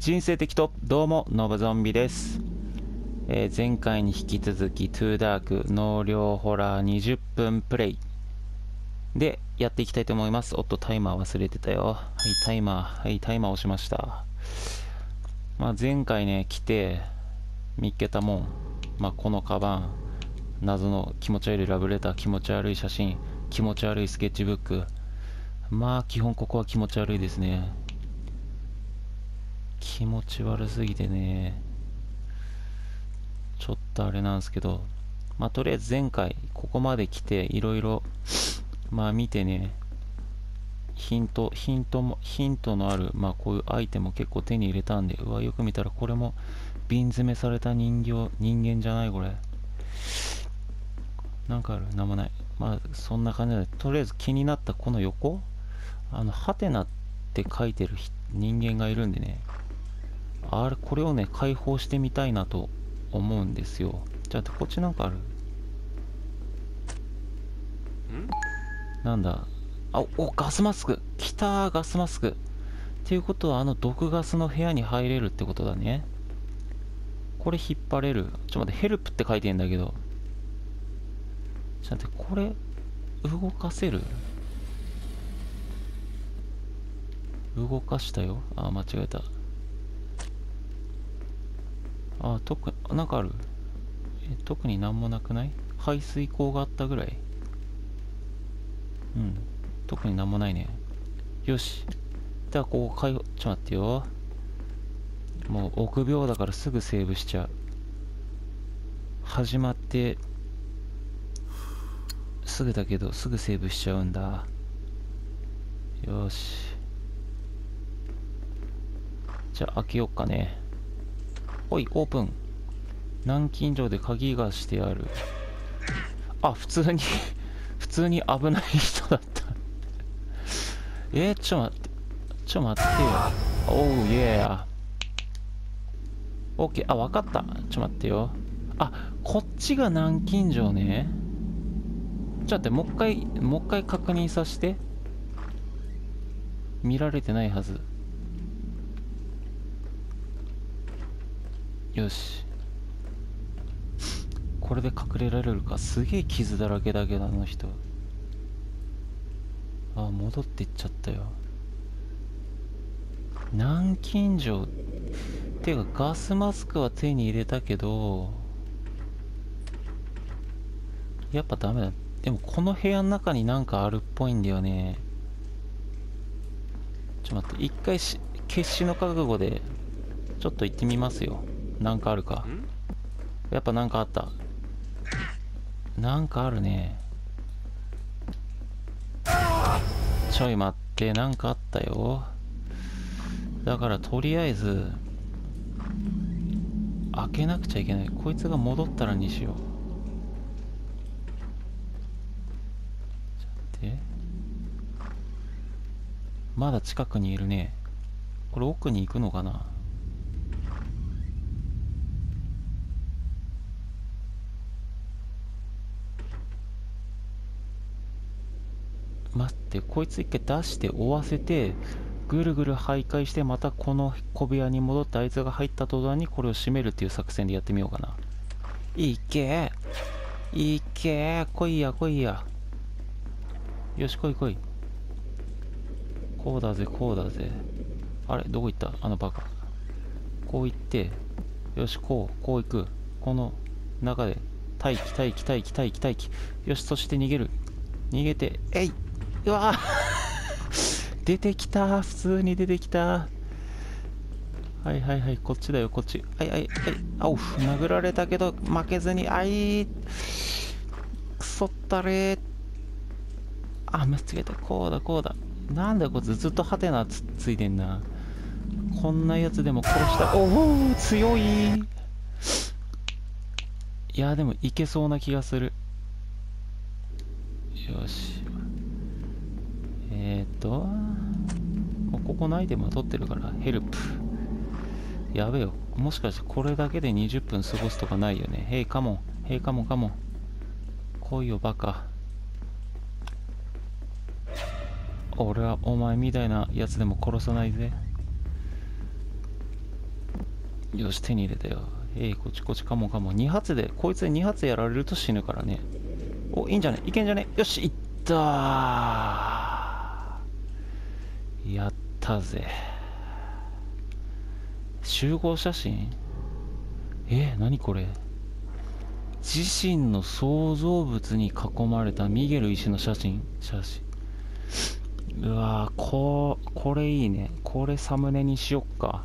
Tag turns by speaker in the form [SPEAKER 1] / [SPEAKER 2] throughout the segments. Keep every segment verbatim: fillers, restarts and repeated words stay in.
[SPEAKER 1] 人生的とどうもノブゾンビです、えー、前回に引き続きトゥーダーク納涼ホラーにじゅっぷんプレイでやっていきたいと思います。おっとタイマー忘れてたよ。はいタイマーはいタイマー押しました。まあ前回ね来て見っけたもん、まあこのカバン、謎の気持ち悪いラブレター、気持ち悪い写真、気持ち悪いスケッチブック。まあ基本ここは気持ち悪いですね。気持ち悪すぎてねちょっとあれなんですけど、まあとりあえず前回ここまで来ていろいろまあ見てね、ヒントヒントもヒントのあるまあこういうアイテムを結構手に入れたんで、うわよく見たらこれも瓶詰めされた人形人間じゃない？これなんかある？なんもない。まあそんな感じで、とりあえず気になったこの横、あのハテナって書いてる人間がいるんでね、あれこれをね解放してみたいなと思うんですよ。じゃあこっちなんかある？なんだ、あおガスマスク来たー。ガスマスクっていうことはあの毒ガスの部屋に入れるってことだね。これ引っ張れる？ちょっと待って、ヘルプって書いてんだけど、ちょっと待って、これ動かせる？動かしたよ。あ間違えた。あ特になんかある？え特になんもなくない？排水口があったぐらい。うん特になんもないね。よし、ではここかよ、ちょっと待ってよ。もう臆病だからすぐセーブしちゃう。始まってすぐだけどすぐセーブしちゃうんだ。よし、じゃあ開けよっかね。おいオープン。南京錠で鍵がしてある。あ普通に普通に危ない人だったえー、ちょ待ってちょ待ってよ。おうイエー。オッケー。あ分かった。ちょ待ってよ。あこっちが南京錠ね。ちょっと待って、もう一回もう一回確認させて。見られてないはず。よし、これで隠れられるか。すげえ傷だらけだけどあの人。あ戻っていっちゃったよ。南京錠っていうかガスマスクは手に入れたけどやっぱダメだ。でもこの部屋の中になんかあるっぽいんだよね。ちょっと待って、一回し決死の覚悟でちょっと行ってみますよ。なんかあるか。やっぱなんかあった。なんかあるね。ちょい待って、なんかあったよ。だからとりあえず開けなくちゃいけない。こいつが戻ったらにしよう。ちょっと待って、まだ近くにいるね。これ奥に行くのかな。待って、こいつ一回出して追わせてぐるぐる徘徊して、またこの小部屋に戻ってあいつが入った途端にこれを閉めるっていう作戦でやってみようかな。いけいけ来いや来いや。よし来い来い。こうだぜこうだぜ。あれどこ行ったあのバカ。こう行って、よしこうこう行く。この中で待機待機待機待機待機。よしそして逃げる。逃げてえいうわ出てきた。普通に出てきた。はいはいはいこっちだよこっち。はいはいはい。あお殴られたけど負けずに。あいくそったれ。あ間違えた。こうだこうだ。なんだこいつずっとハテナ つ, ついてんな。こんなやつでも殺した。おお強い。いやでもいけそうな気がする。よしえー、っともうここのアイテムは取ってるからヘルプ。やべえよ、もしかしてこれだけでにじゅっぷん過ごすとかないよね。ヘイカモンヘイカモンカモン来いよバカ。俺はお前みたいなやつでも殺さないぜ。 よし、手に入れたよ。えい、こっちこっち、かもかも。に発で、こいつでに発やられると死ぬからね。お、いいんじゃね、いけんじゃね。よし、いったー。やったぜ。集合写真。え、何これ。自身の創造物に囲まれたミゲル医師の写真。写真。うわー、ここれいいね。これサムネにしよっか。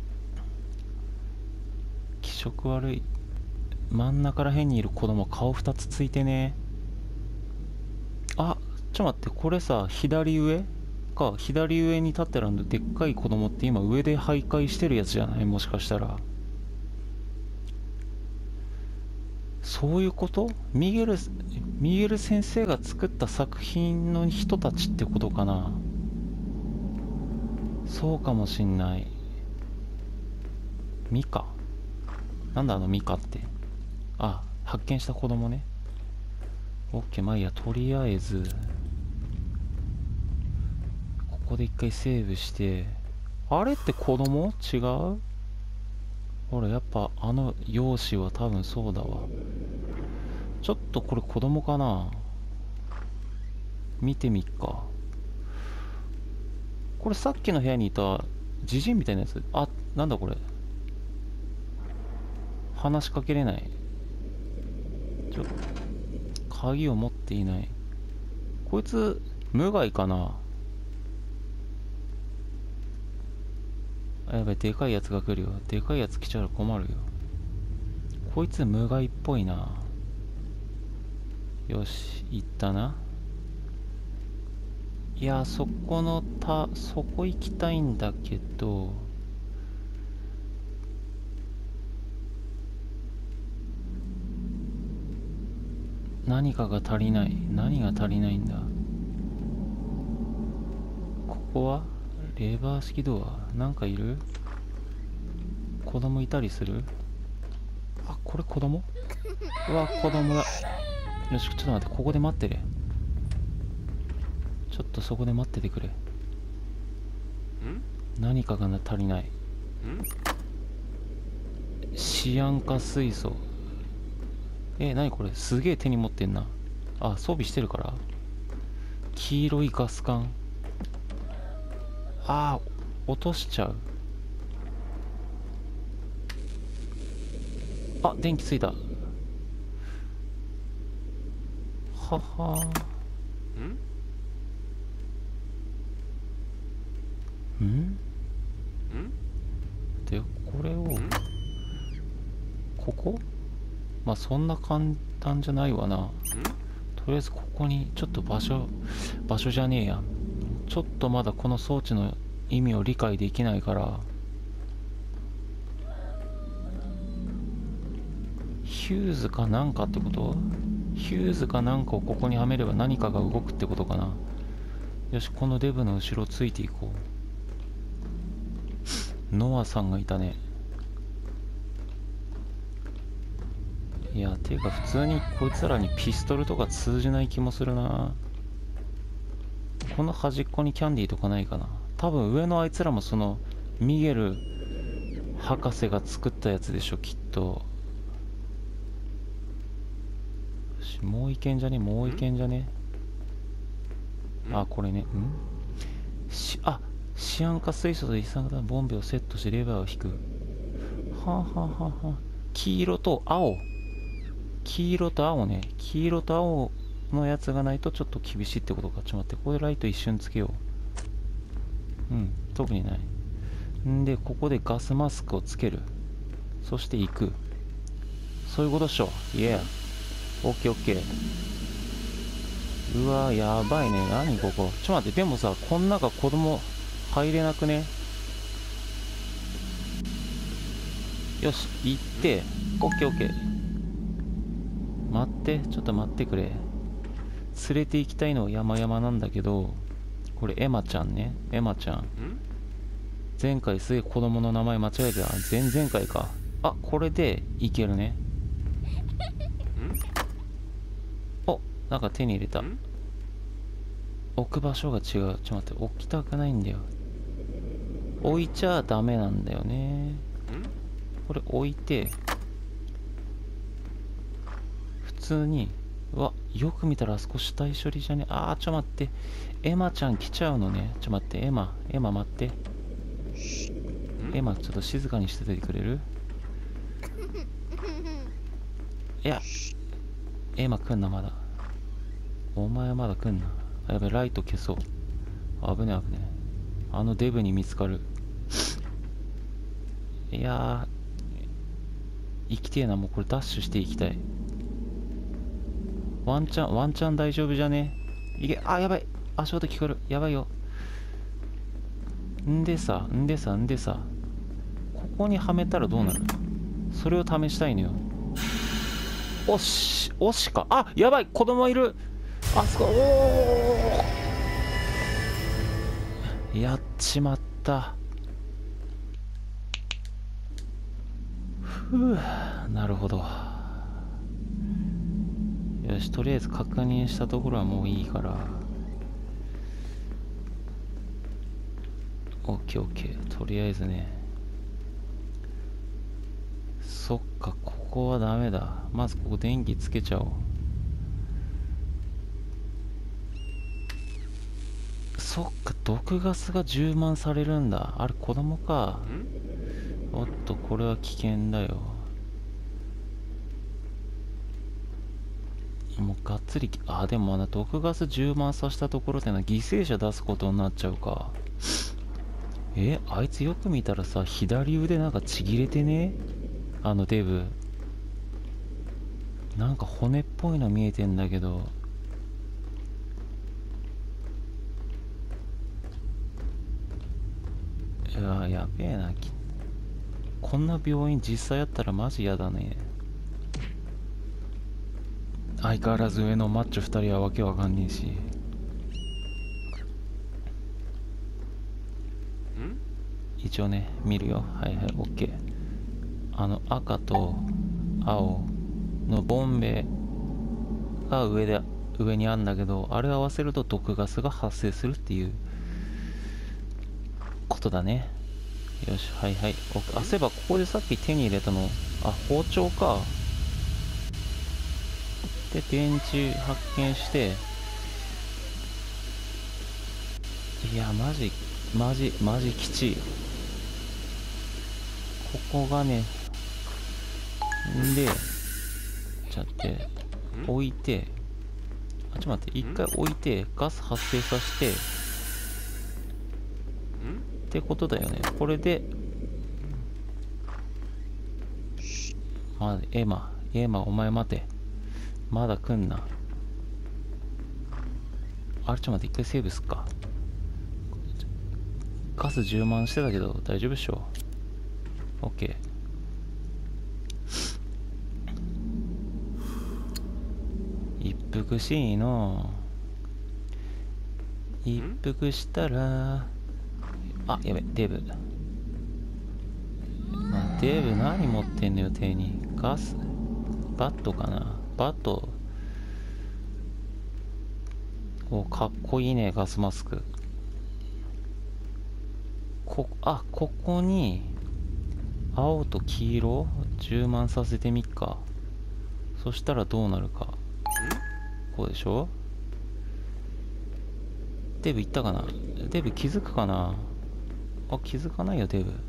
[SPEAKER 1] 気色悪い。真ん中ら辺にいる子供、顔ふたつついてね。あ、ちょ待って、これさ、左上か。左上に立ってるんだ。でっかい子供って今上で徘徊してるやつじゃない？もしかしたら。そういうこと？ミゲル、ミゲル先生が作った作品の人たちってことかな。そうかもしんない。ミカ？なんだあのミカって。あ、発見した子供ね。オッケー、まあいいや、とりあえず、ここで一回セーブして、あれって子供？違う？ほら、やっぱあの容姿は多分そうだわ。ちょっとこれ子供かな？見てみっか。これさっきの部屋にいたジジイみたいなやつ。あ、なんだこれ。話しかけれない。ちょっと、鍵を持っていない。こいつ、無害かな？あ、やばい、でかいやつが来るよ。でかいやつ来ちゃうら困るよ。こいつ無害っぽいな。よし、行ったな。いや、そこのた、そこ行きたいんだけど、何かが足りない。何が足りないんだ。ここはレバー式ドア。なんかいる？子供いたりする？あ、これ子供？うわ、子供だ。よし、ちょっと待って、ここで待ってれ。ちょっとそこで待っててくれ。何かが足りない。シアン化水素。え、なにこれ、すげえ手に持ってんな。あ、装備してるから。黄色いガス管。あー、落としちゃう。あ、電気ついた。ははー。んで、これを、ここ？まあそんな簡単じゃないわな。とりあえずここにちょっと場所、場所じゃねえや。ちょっとまだこの装置の意味を理解できないから、ヒューズかなんかってこと？ヒューズかなんかをここにはめれば何かが動くってことかな。よし、このデブの後ろついていこう。ノアさんがいたね。いや、ていうか普通にこいつらにピストルとか通じない気もするな。この端っこにキャンディーとかないかな。多分上のあいつらもそのミゲル博士が作ったやつでしょ、きっと。よし、もういけんじゃね？もういけんじゃね？あ、これね。んし、あ、シアン化水素で一酸化炭ボンベをセットしてレバーを引く。はあ、はあはあはあ、黄色と青。黄色と青ね。黄色と青のやつがないとちょっと厳しいってことか。ちょっと待って、ここでライト一瞬つけよう。うん、特にない。んで、ここでガスマスクをつける。そして行く。そういうことっしょ。イエー。オッケーオッケー。うわー、やばいね。何ここ。ちょっと待って、でもさ、こん中子供入れなくね？よし、行って。オッケーオッケー。待って、ちょっと待ってくれ。連れて行きたいのは山々なんだけど、これエマちゃんね。エマちゃん。前回すげえ子供の名前間違えてた。前々回か。あ、これでいけるね。お、なんか手に入れた。置く場所が違う。ちょっと待って、置きたくないんだよ。置いちゃダメなんだよね。 これ置いて、普通に、うわ、よく見たらあそこ死体処理じゃね。あー、ちょ待って。エマちゃん来ちゃうのね。ちょ待って、エマ、エマ待って。エマ、ちょっと静かにしててくれる？いや、エマ来んな、まだ。お前まだ来んな。あ、やべ、ライト消そう。危ね危ね。あのデブに見つかる。いやー、生きてえな。もうこれダッシュしていきたい。ワンチャン、ワンチャン大丈夫じゃね？いけ、あ、やばい。足音聞こえる。やばいよ。んでさ、んでさ、んでさ。ここにはめたらどうなる？それを試したいのよ。おし、おしか。あ、やばい。子供いる。あそこ、おー。やっちまった。ふう、なるほど。よし、とりあえず確認したところはもういいから。オッケーオッケー。とりあえずね。そっか、ここはダメだ。まずここ電気つけちゃおう。そっか、毒ガスが充満されるんだ。あれ、子供か。おっと、これは危険だよ。もうがっつり、あ、でもまだ毒ガス充満させたところでな、犠牲者出すことになっちゃうか。え、あいつよく見たらさ、左腕なんかちぎれてね？あのデブ。なんか骨っぽいの見えてんだけど。いや、やべえな。こんな病院実際やったらマジやだね。相変わらず上のマッチョふたりはわけわかんねえし。一応ね、見るよ。はいはい、オッケー。あの赤と青のボンベが上で、上にあんだけど、あれを合わせると毒ガスが発生するっていうことだね。よし、はいはい。あ、そういえばここでさっき手に入れたの、あ、包丁か。で、電池発見して、いや、マジ、マジ、マジきちい。ここがね、んで、ちょっと待って、置いて、あ、ちょっと待って、一回置いて、ガス発生させて、ってことだよね。これで、まあ、エマ、エマ、お前待て。まだ来んな。あれ、ちょっと待って、一回セーブすっか。ガス充満してたけど、大丈夫っしょ。オッケー。一服しいの。一服したら、あ、やべ、デブ。まあ、デブ何持ってんのよ、手に。ガスバットかな。バット。お、かっこいいね、ガスマスク。こ、あ、ここに、青と黄色充満させてみっか。そしたらどうなるか。こうでしょ？デブいったかな？デブ気づくかな？あ、気づかないよ、デブ。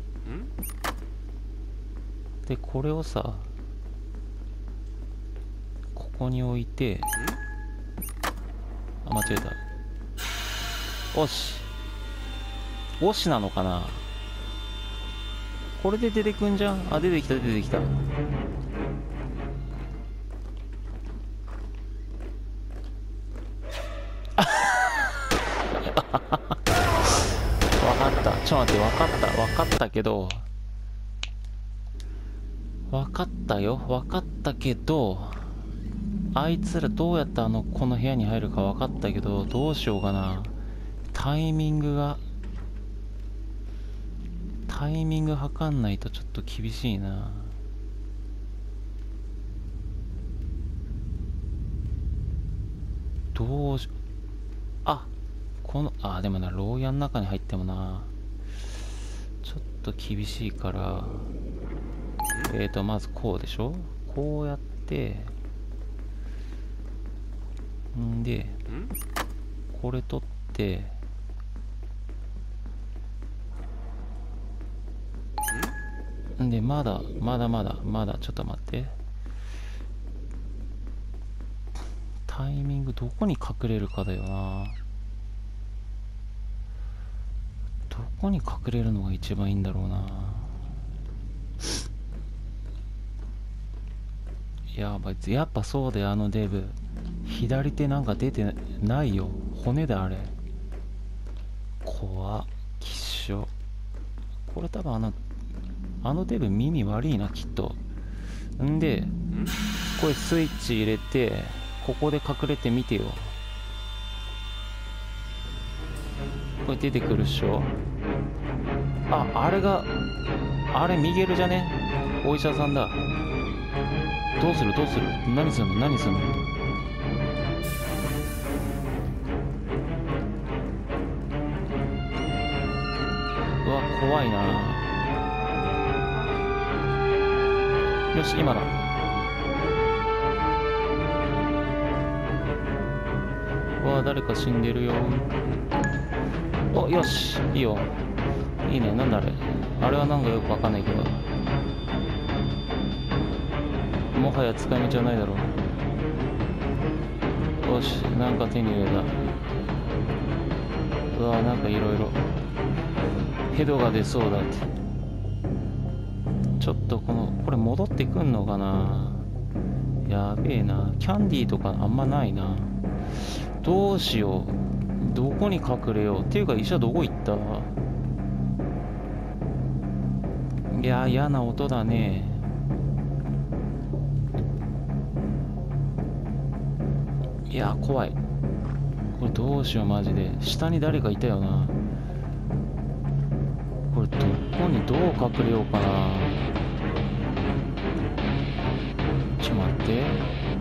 [SPEAKER 1] で、これをさ、ここに置いて、あ、間違えた。おし。おしなのかな？これで出てくんじゃん。あ、出てきた、出てきた。わかった。ちょっと待って、わかった。わかったけど、わかったよ。わかったけど、あいつらどうやってあの、この部屋に入るかわかったけど、どうしようかな。タイミングが、タイミング測んないとちょっと厳しいな。どうし、あ、この、あ、でもな、牢屋の中に入ってもな、ちょっと厳しいから、 えーとまずこうでしょ。こうやってんでこれ取ってんでまだまだまだまだちょっと待って、タイミングどこに隠れるかだよな。どこに隠れるのが一番いいんだろうな。やばい、やっぱそうで、あのデブ左手なんか出てないよ、骨だあれ。怖っ、きっしょ。これ多分あのあのデブ耳悪いなきっと。んでこれスイッチ入れてここで隠れてみてよ。これ出てくるっしょ。あ、あれがあれミゲルじゃね。お医者さんだ。どうするどうする、何するの何するの。うわ怖いな。よし今だ。うわ誰か死んでるよ。およしいいよ、いいね。なんだあれ、あれはなんかよくわかんないけど、もはや使い道はないだろう。よしなんか手に入れた。うわなんかいろいろヘドが出そうだって。ちょっとこのこれ戻ってくんのかな。やべえな、キャンディーとかあんまないな。どうしよう、どこに隠れようっていうか、医者どこ行った。いや嫌な音だね。いや怖い、これどうしようマジで。下に誰かいたよな。これどこにどう隠れようかな。ちょ待って、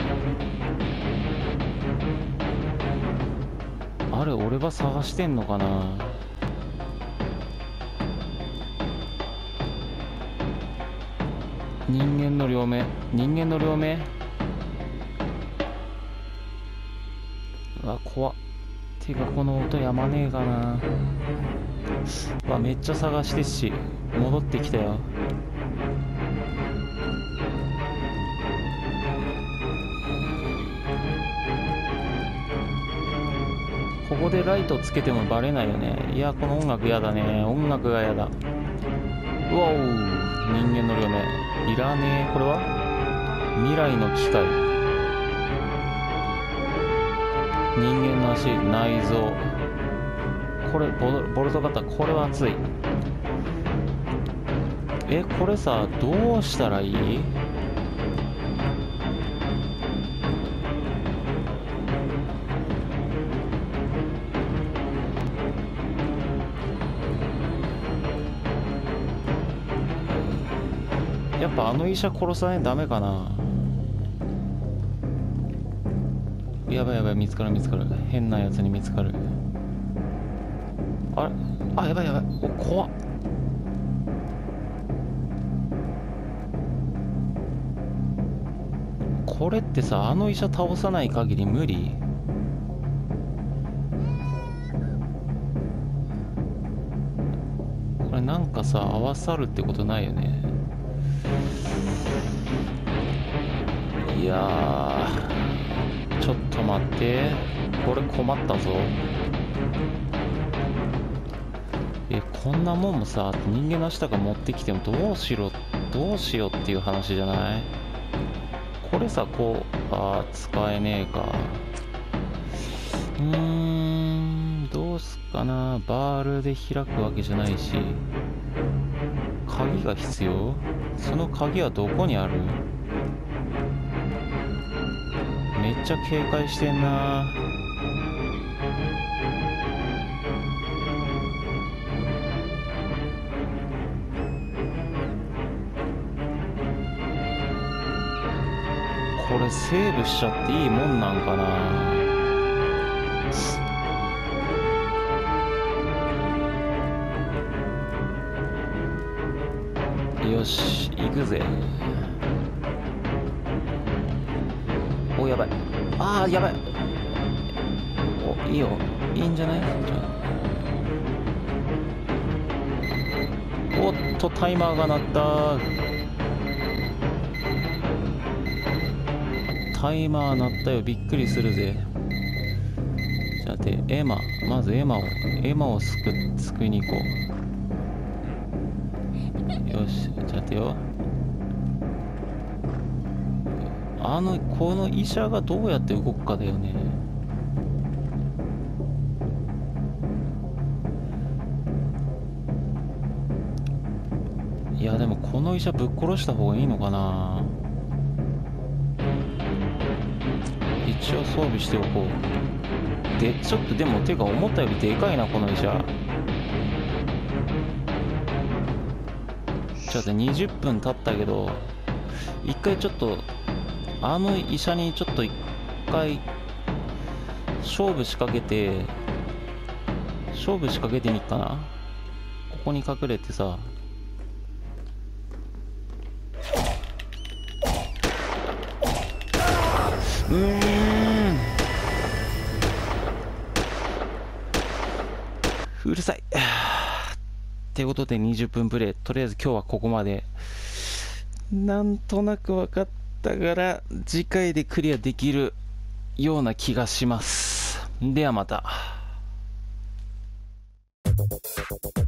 [SPEAKER 1] あれ俺は探してんのかな。人間の両目、人間の両目。うわ怖っ。てかこの音やまねえかな。うわめっちゃ探してっし、戻ってきたよ。ここでライトつけてもバレないよね。いやこの音楽やだね、音楽がやだ。うわお、人間の両目いらねえ。これは未来の機械、人間の足、内臓、これボルボルト型、これは熱い。えこれさどうしたらいい。やっぱあの医者殺さないとダメかな。やばいやばい、見つかる見つかる、変なやつに見つかる。あれ、あやばいやばい、お怖っ。これってさあの医者倒さない限り無理。これなんかさ合わさるってことないよね。いやーちょっと待って、これ困ったぞ。えこんなもんもさ人間の足とか持ってきてもどうしろどうしようっていう話じゃない。これさこうあー使えねえか。うーんどうすっかな。バールで開くわけじゃないし鍵が必要。その鍵はどこにある。めっちゃ警戒してんな。これセーブしちゃっていいもんなんかな。よよし行くぜ。おやばい、あーやばい。おいいよ、いいんじゃない。じゃあおっとタイマーが鳴った。タイマー鳴ったよ、びっくりするぜ。じゃあてエマ、まずエマをエマを救救いに行こう。よし、じゃあてよ。あのこの医者がどうやって動くかだよね。いやでもこの医者ぶっ殺した方がいいのかな。一応装備しておこう。でちょっとでもてか思ったよりでかいなこの医者。ちょっとにじゅっぷん経ったけど、一回ちょっとあの医者にちょっと一回勝負仕掛けて勝負仕掛けてみっかな。ここに隠れてさ、うーんうるさい。ってことでにじゅっぷんプレイ、とりあえず今日はここまで。なんとなく分かったから次回でクリアできるような気がします。ではまた。